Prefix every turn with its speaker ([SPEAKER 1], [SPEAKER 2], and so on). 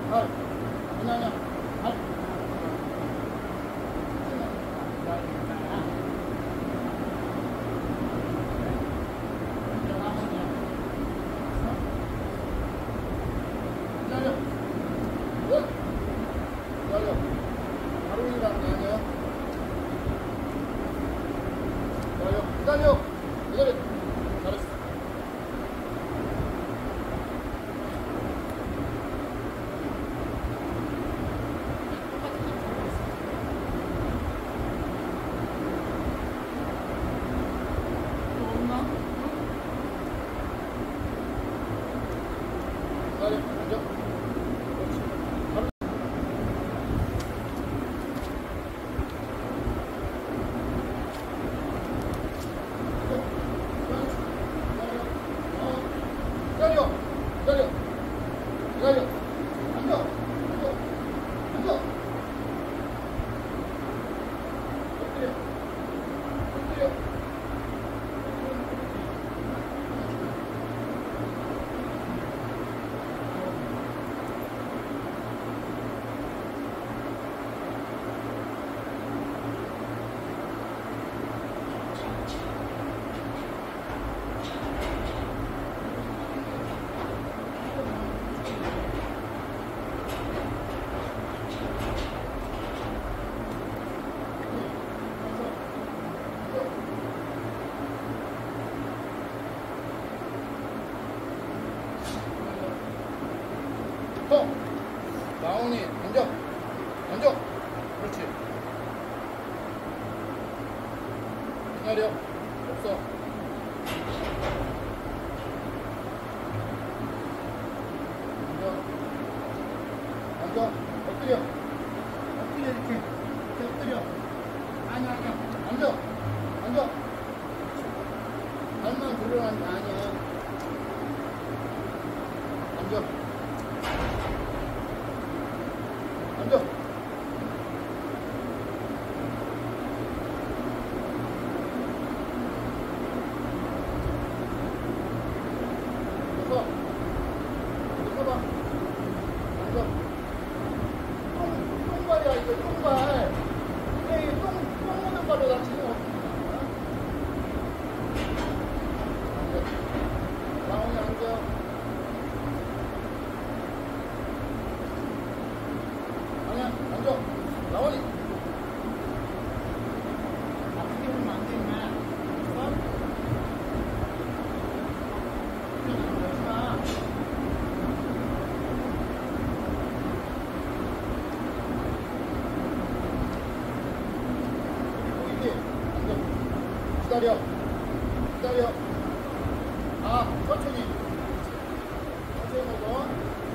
[SPEAKER 1] 발. 아니야. 발. 기다려. 기다려. 바로 일어나는 거 아니야? 기다려. 기다려. 잘했어. 기다려. 앉아. 그렇지. 바로. 기다려. 기다려. 기다려. 앉아. 앉아. 앉아. 엎드려. 엎드려. 나온이 앉아. 앉아. 그렇지. 기다려. 없어. 앉아. 앉아. 엎드려. 엎드려 이렇게. 이렇게 엎드려. 아니야. 앉아. 앉아. 발만 들어가는 게 아니야. 앉아. 앉아. 서봐. 앉아. 똥발이야, 이거 똥발. 이게 똥 묻은 발로 나 지금 앉아. 나오니 앉아. 아니야, 앉아. 나오니. 아프게 보면 안 돼, 임마. 알았어? 그러지 마. 보이지? 앉아. 기다려. 기다려. 아, 천천히. 천천히 먹어.